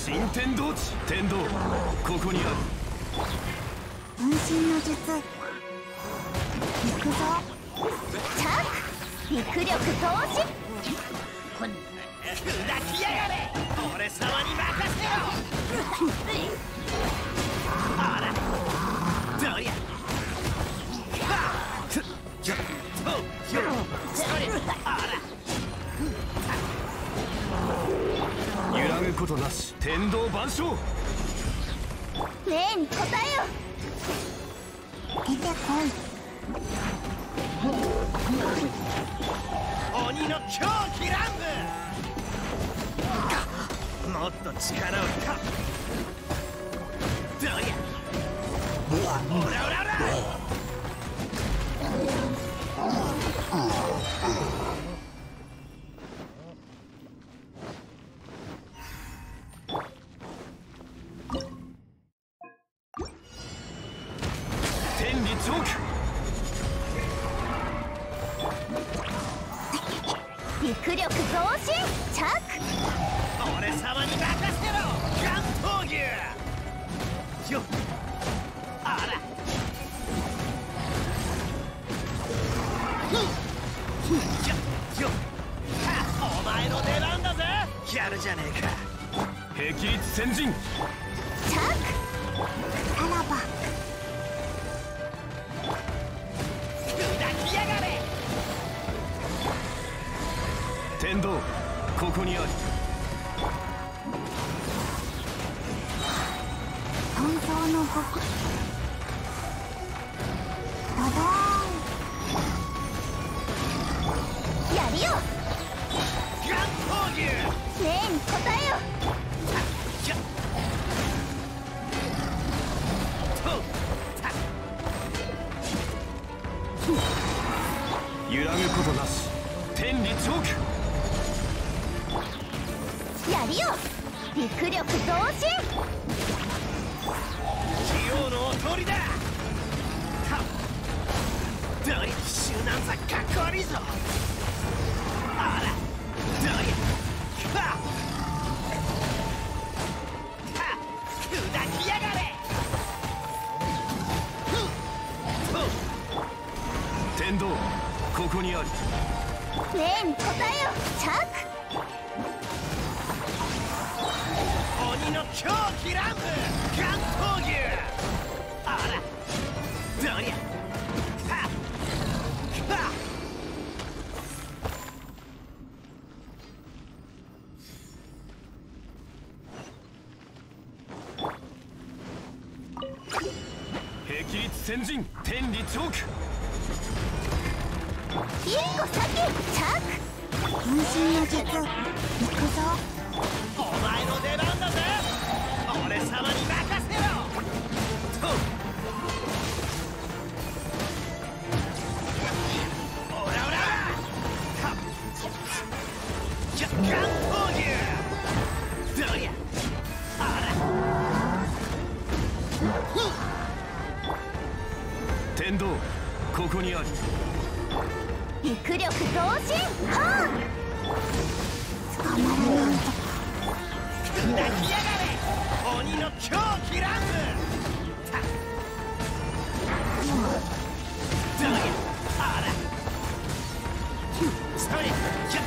新天道地天道ここにある。 分身の術行くぞ。チャック陸力投資。 砕きやがれ。俺様に任せろ。あらどりゃ揺らぐことなし天道万象。 霊に答えよ。出てこい。 鬼の狂気乱舞。もっと力をか。どりゃオラオラオラ。 天理チョーク。 陸力増進チャック。 俺様に任せろ。関東牛よっ。あらよっ。お前の出番だぜ。やるじゃねえか。 霹靂先陣。 チャック。さらば砕きやがれ。 天道ここにあり。 本当の極ドドーン。やるよ。 関東牛霊に答えよ。 揺らぐことなし天理チョーク。 やるよ。陸力増進。 器用のおとりだ。どり奇襲なんざかっこ悪いぞ。あらどり砕きやがれ。 天道ここにあり。 霊に答えよ。チャック。 鬼の狂気乱舞。関東牛あらどりゃ霹靂先陣天理チョーク。 一個先チャック。分身の術行くぞ。 お前の出番だぜ。俺様に任せろ。オラオラ関東牛どりゃあら天道ここにあり。 陸力増進はあ。捕まらないと。 砕きやがれ。鬼の狂気乱舞。どりゃあらそれ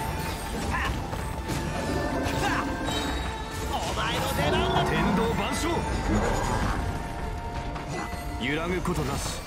お前の出番だ。 天道万象。揺らぐことなし。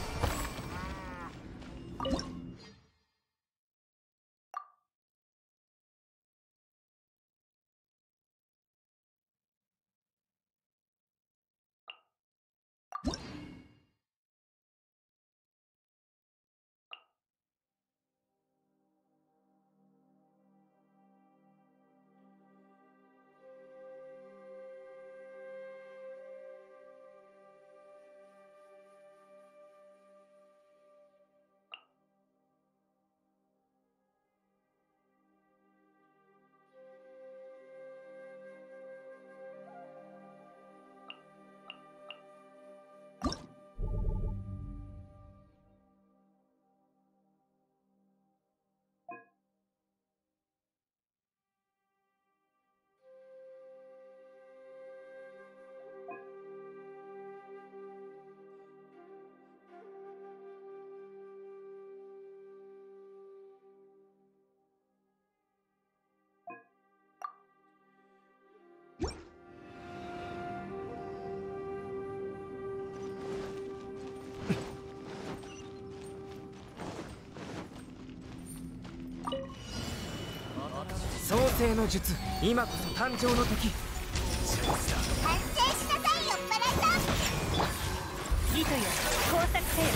創世の術、今こそ誕生の時。 反省しなさいよっぱらいさん。 糸よ工作せよ。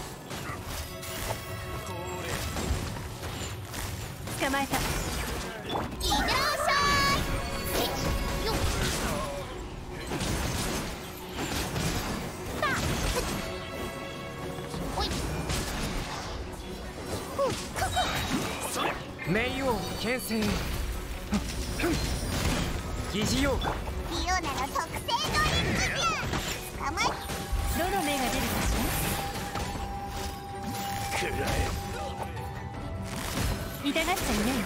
捕まえた。 いってらっしゃい。よっおい冥王牽制。疑似妖怪。 リオナの特製ドリンクじゃ。捕まえ。 どの目が出るかしくらえ。 ら。痛がっちゃいないよ。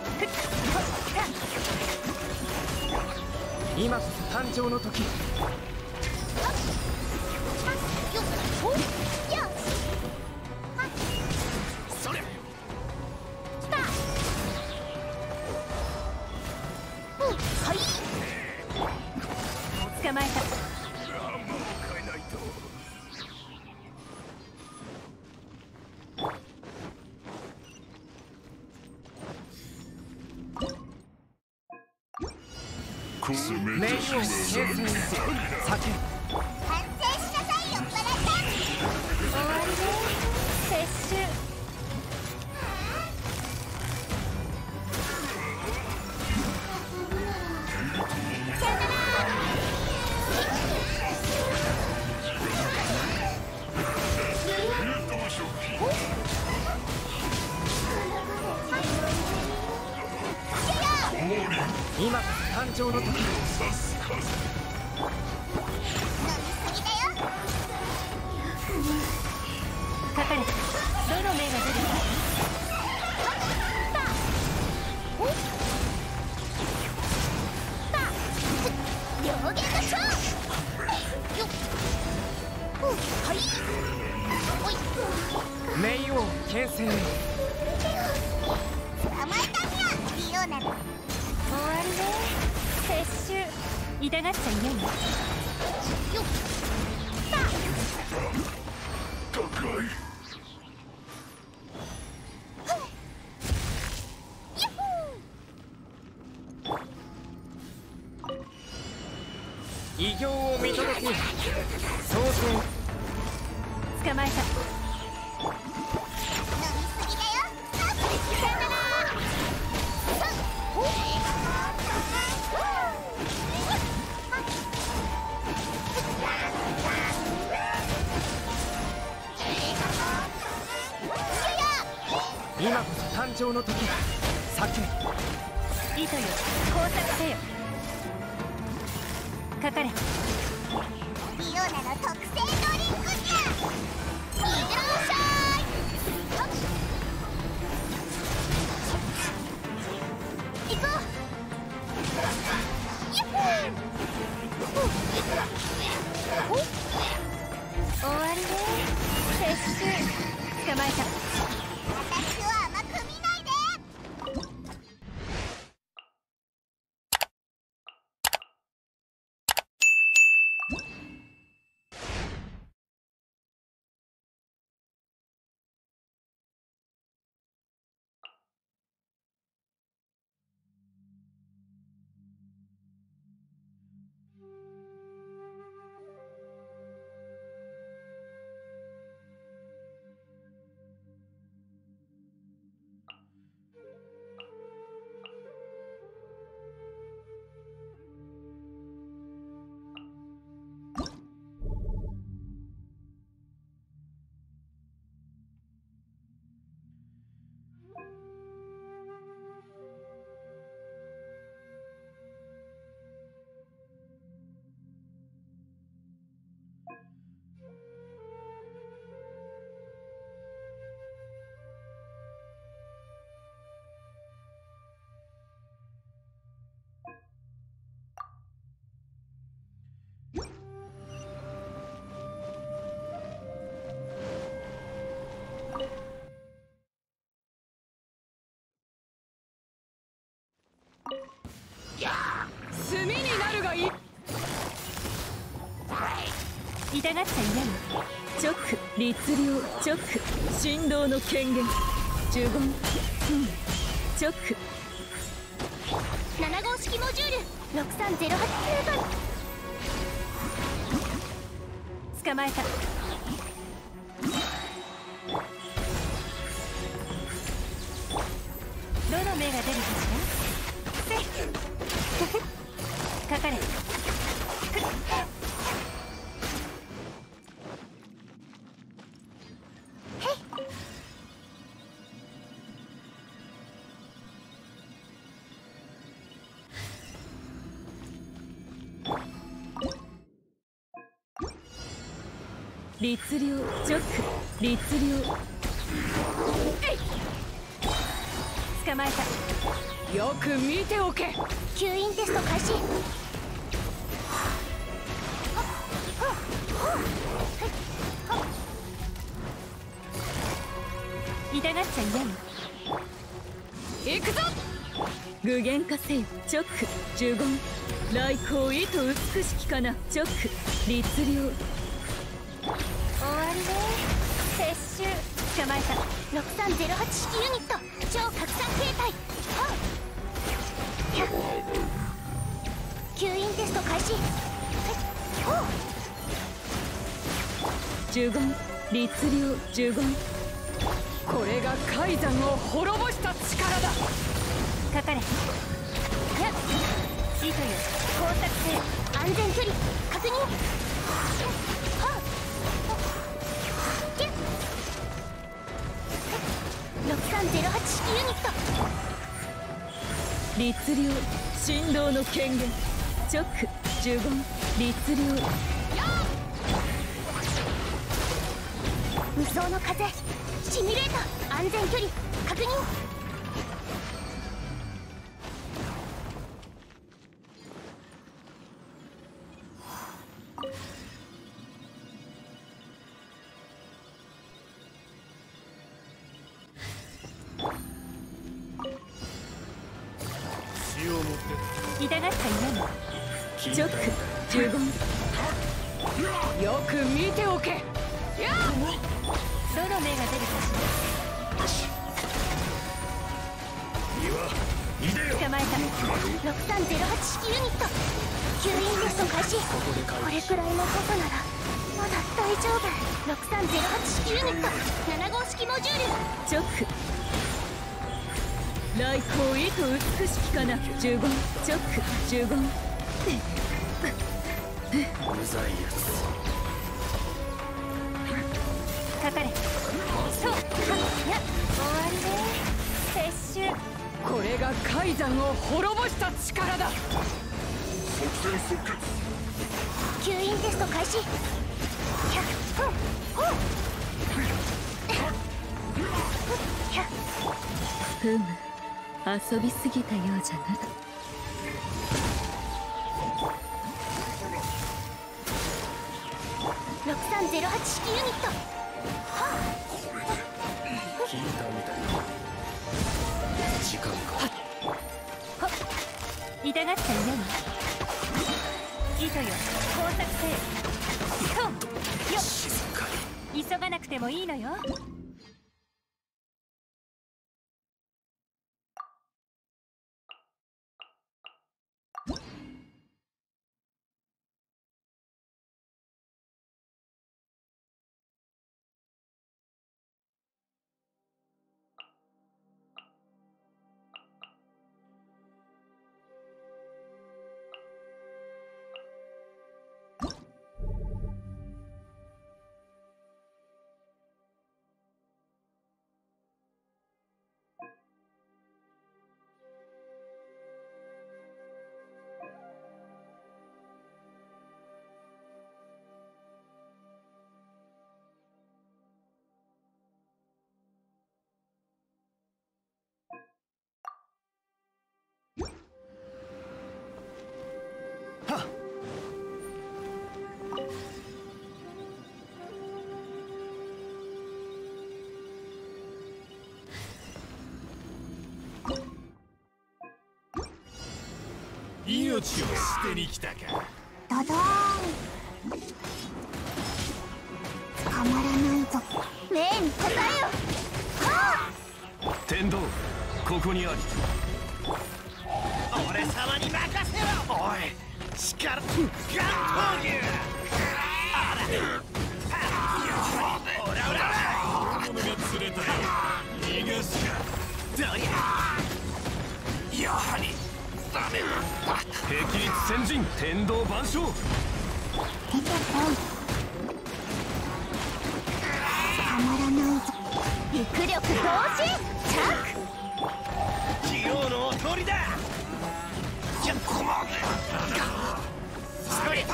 今こそ誕生の時。 よっおよしそれ。 はい捕まえた。 冥王牽制。酒。 反省しなさいよっぱらいさん。 終わりね。撤収。 さよなら。 今こそ誕生の時。 飲みすぎだよ。 書かれた。どの目が出るか。 両言の勝よっはいおい冥王牽制。 捕まえたんやリオナの終わりね。撤収。痛がっちゃいないよ。 よっ偉業を見届け。創世。 捕まえた。 飲みすぎだよさよなら今こそ誕生の時。酒。 糸よ工作せよ。書かれた。 リオナの特製ドリンクじゃ。いってらっしゃい。行こう。やっほー。 終わりね。撤収。捕まえた。 私を甘く見ないで。 炭になるがいい。痛がっちゃいない。直律令直神道の権限呪言直号式モジュール6308空間捕まえた。どの目が出るかしら。せいかかれ。律令ジョック律令捕まえた。よく見ておけ。 吸引テスト開始。 痛がっちゃいない。行くぞ。具現化せよチョック呪言来光意図美しきかなチョック律令。終わりね。撤収。捕まえた。 6308式ユニット超拡散形態。吸引テスト開始。 呪言律令呪言。 これが海山を滅ぼした力だ。 かかれ。糸よ工作せ。 安全距離確認。6308式ユニット律令振動の権限チョック呪言律令。 無双の風シミュレーター安全距離確認。 痛がっちゃいないの。チョック呪言。 よく見ておけ。 どの目が出るかしら。捕まえた。 6308式ユニット吸引テスト開始。これくらいのことならまだ大丈夫。6308式ユニット7号式モジュールチョック来光意図美しきかな呪言チョック呪言。 うざいやつ。 かかれ。そう終わりね。撤収。 これが海山を滅ぼした力だ。 吸引テスト開始。 ふむ遊びすぎたようじゃな。 6308式ユニット聞いたみたいな。時間か。 痛がっちゃいないの。糸よ工作せ。そうよ静かに。 急がなくてもいいのよ。 命を捨てに来たか。 ドドーン捕まらないぞ。命に応えよ。 天道ここにあり。 俺様に任せろ。おい力ガン闘牛。あらオラオラ子供が釣れたよ。逃がすか。 どりゃやはりダメだ。霹靂先陣天道万象。 出てこい。たまらないぞ。陸力同時着。 器用のおとりだ。じゃこまでそれ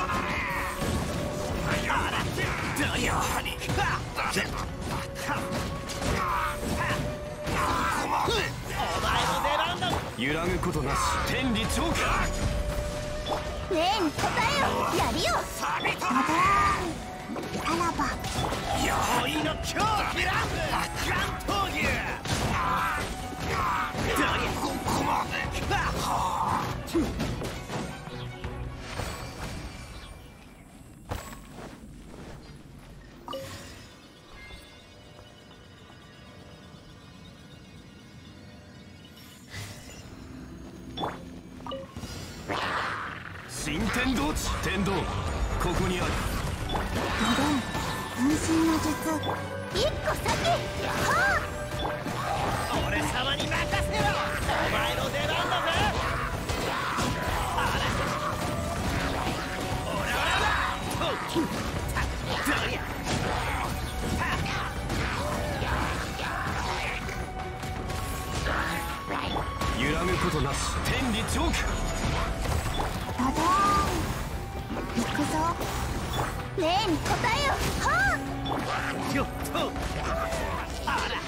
あらどりゃはりじゃお前の出番だ。 揺らぐことなし天理長家。 ねえ答えよ。やりよ。さらば恋の狂気乱舞ガン闘牛。どりゃここまで新天道地天道ここにある。 分身の術。一個先。はあ。 俺様に任せろ。お前の出番だぜ。あらオラオラだとどりゃ揺らぐことなし天理長家。 ドドーン。行くぞ。ねえ答えよ。はよっとあら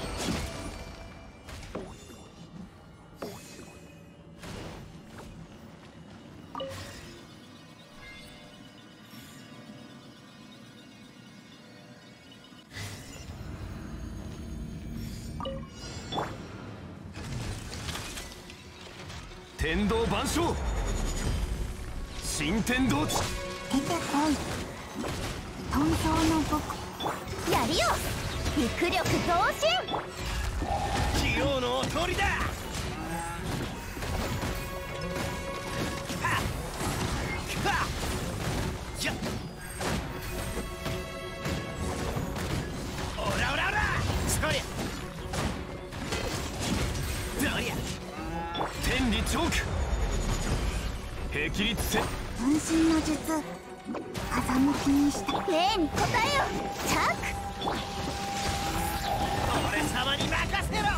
天道万象新天道地。 あ。出てこい。本当の僕。やりよ。陸力同心。 器用のおとりだ。じゃオラオラオラそりゃどりゃ天理長家。霹靂戦分身の術。風向きにした。ねえ答えよ。 俺様に任せろ。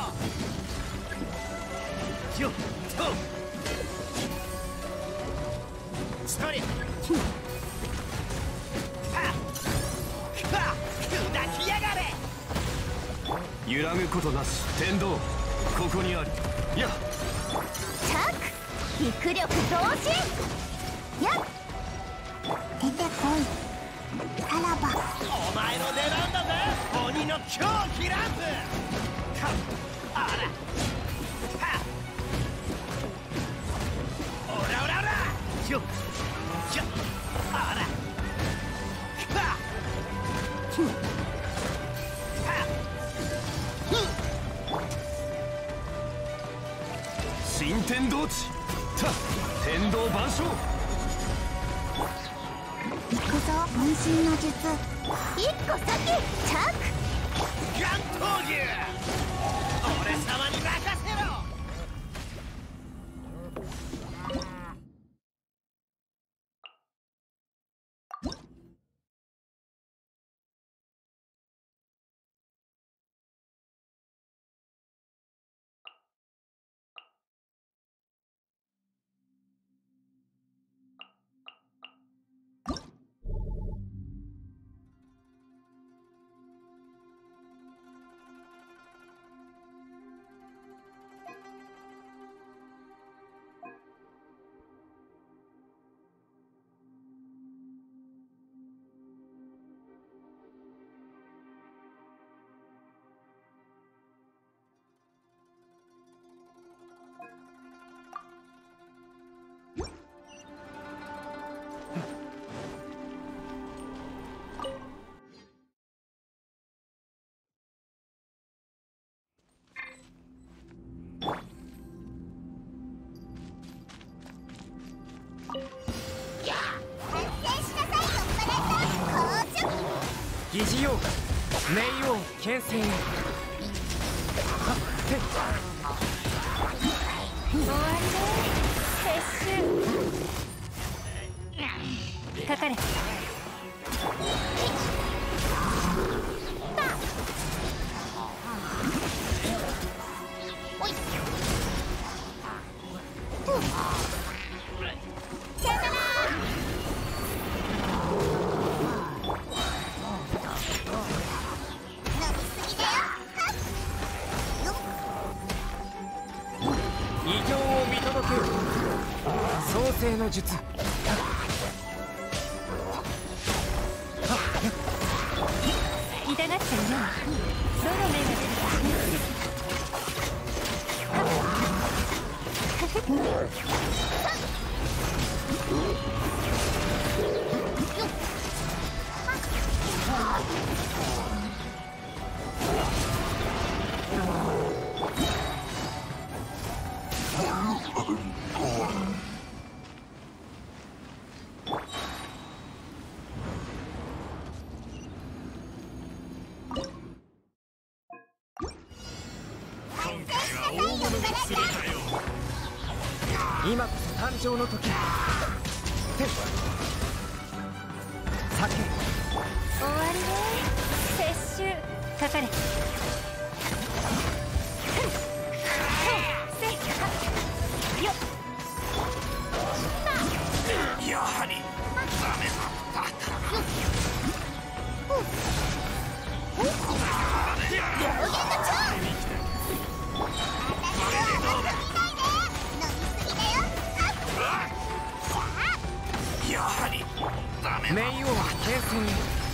よっとそりゃ砕きやがれ。 揺らぐことなし天道ここにある。や着。陸力同心。やっ。出てこい。さらばお前の出番だぜ。鬼の狂気乱舞。あらオラオラオラよっじゃあら新天道地天道万象。 行くぞ。分身の術。一個先。着。 ガン闘牛。俺様に任せろ。 冥王牽制へ。 終わりね。撤収。かかれ。 異形を見届けよ。創世の術。 痛がっちゃうよ。どの目が出る今こそ誕生の時。天酒。 終わりね。撤収。かかれ。 やはりダメだった。やはりダメだ。 冥王牽制へ。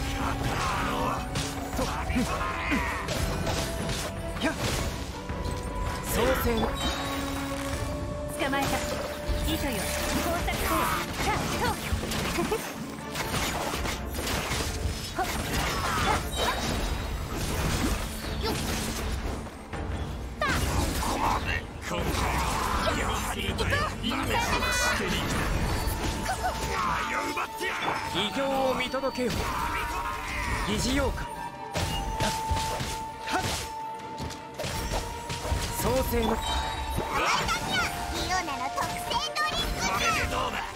創世の。 捕まえた。いとよ。工作せよ。さあ、と。 今回やはりダメだ。奪ってやる。 異形を見届けよ。疑似妖怪。創世の。 イオナの特製ドリンク。 これでどうだ。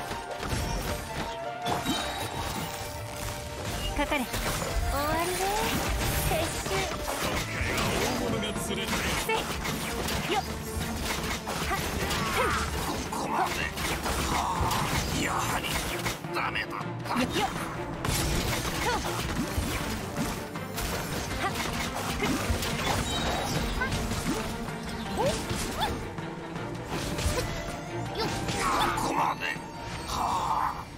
かかれ。終わりね。撤収。 大物が釣れたよ。 せいよっ。 ここまで。やはりダメだった。 よっ。 ここまで。はあ。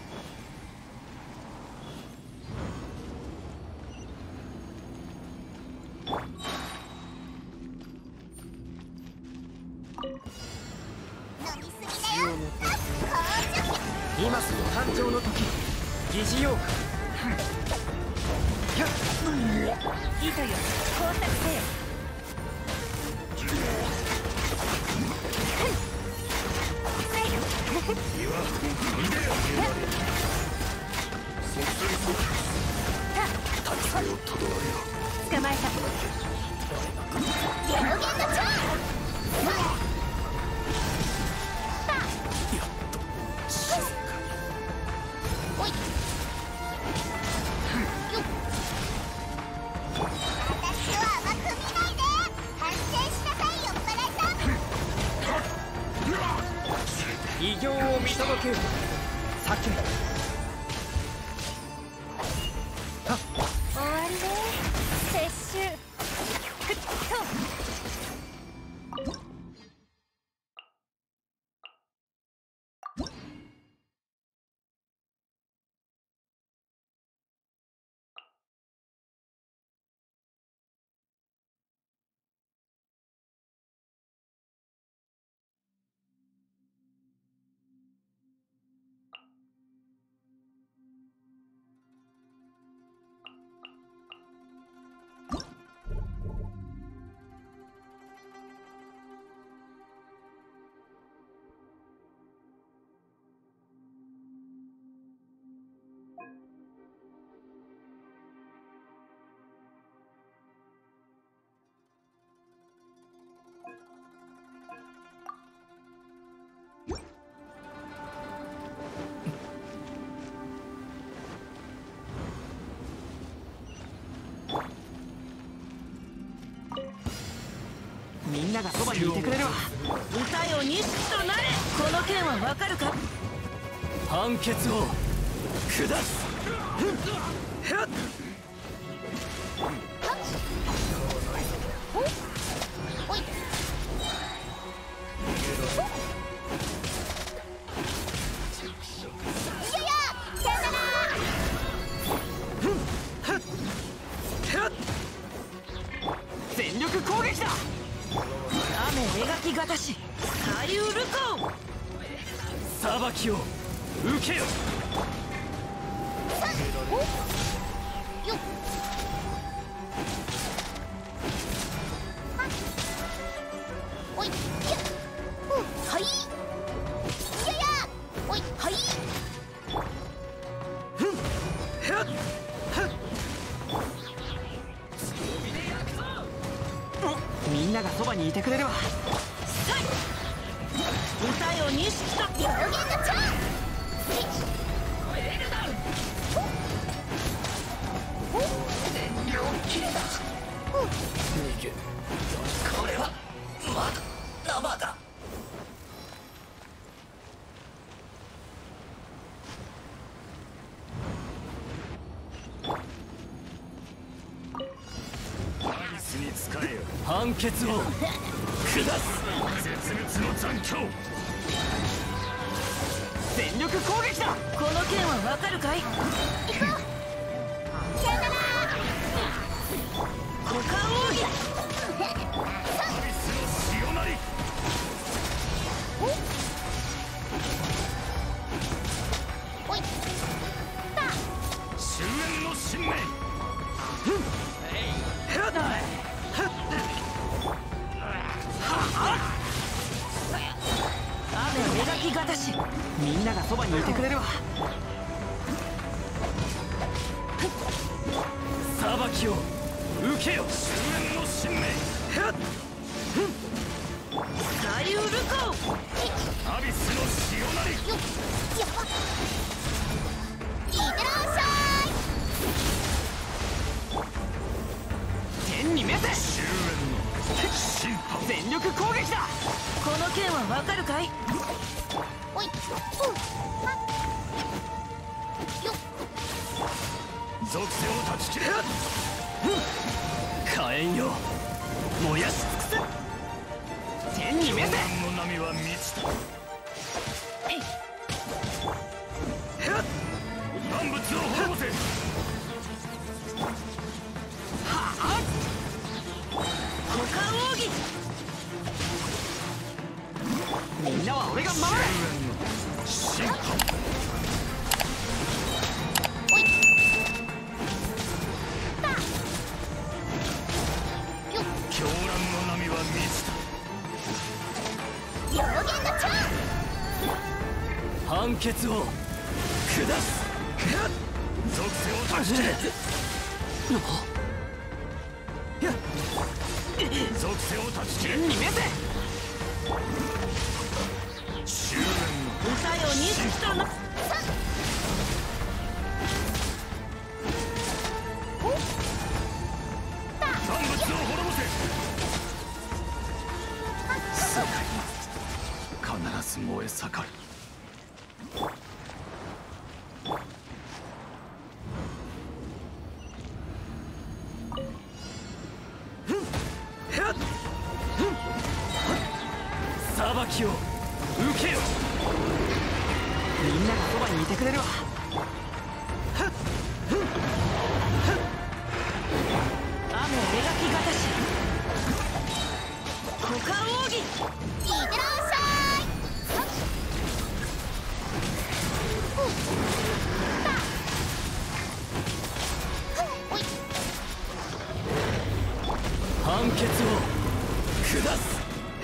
飲みすぎだよ。 今すぐ誕生の時。疑似妖怪。 いとよ。工作せよ。 体勢を整えよ。 捕まえた。 ゲロゲンの蝶。おい。私を甘く見ないで。反省しなさい、酔っ払いさん。 異形を見届けよ。酒。 終わりね。撤収。ふっと。 がそばにいてくれるわ。 歌よ錦となれ。この剣はわかるか。 判決を下す。 おい全力攻撃だ。 雨描きがたしカリウルコ。 裁きを受けよ。 よっおいやはいややおいはいみんながそばにいてくれるわ。 歌よ錦と表現の超逃げる。これはまだ生だ。アリスに使えよ。 判決を下す。 絶滅の残響。 全力攻撃だ。 この剣はわかるかい。 さよなら股間奥義。 アリスの潮なり。 おい終焉の信念。 雨描きがたしみんながそばにいてくれるわ。裁きを受けよ。 終焉の信念。 カリウルコ。 アビスの潮なり。 よっやばっいってらっしゃい天に召せ。 終焉の審判。 全力攻撃だ。 この剣はわかるかい。 おいよっ属性を断ち切れ。 火炎よ燃やし尽くせ。天に召せ。 の波は満ちた。万物を滅ぼせ。 股間奥義。 みんなは俺が守る。 審判。 おいよっ狂乱の波は満ちた。 表現の超判決を下す。 属性を断ち切れ。属性を断ち切れ。 天に召せ。 終焉の歌よ錦とな。 万物を滅ぼせ。世界は必ず燃え盛る。 裁きを受けよ。みんながそばにいてくれるわ。 雨描きがたし股間奥義。 いってらっしゃいおい判決を下す。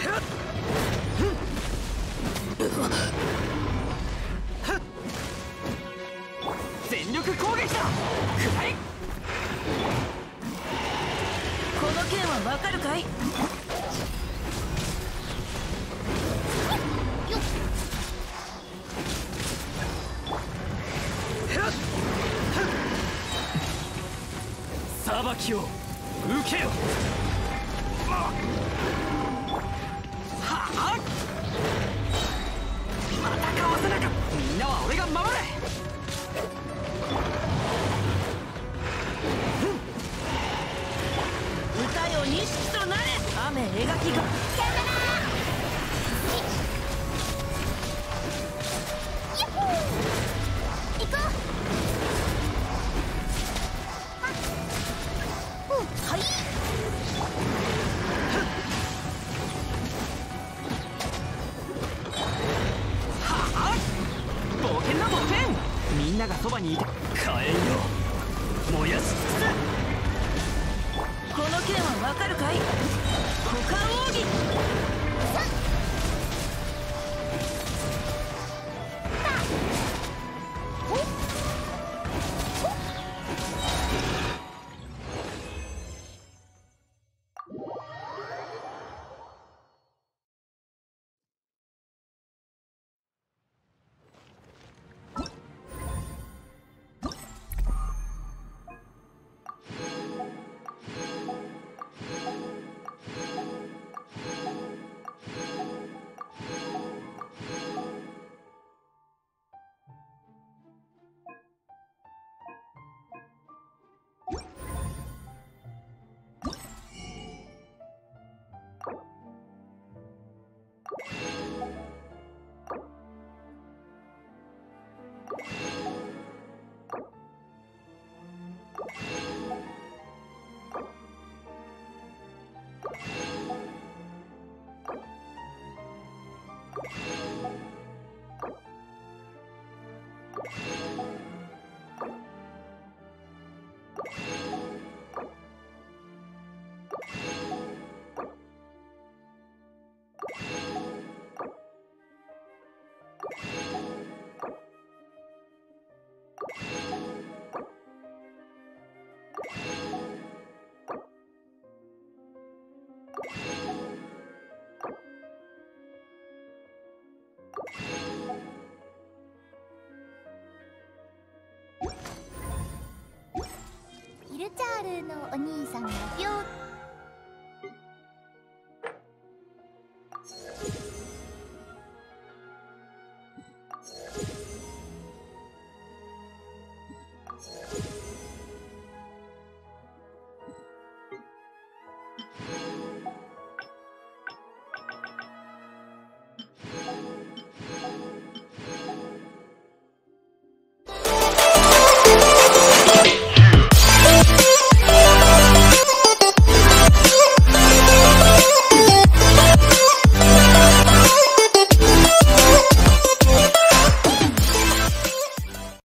全力攻撃だ。くらい。 この剣はわかるかい。 よっ裁きを受けよ。 行こう。 さよなら。ヤッホー。行こう。はい。 冒険だ冒険。みんながそばにいて火炎よ燃やし尽くす。 この剣はわかるかい？股間奥義。 ヒルチャールのお兄さんがぴょーっ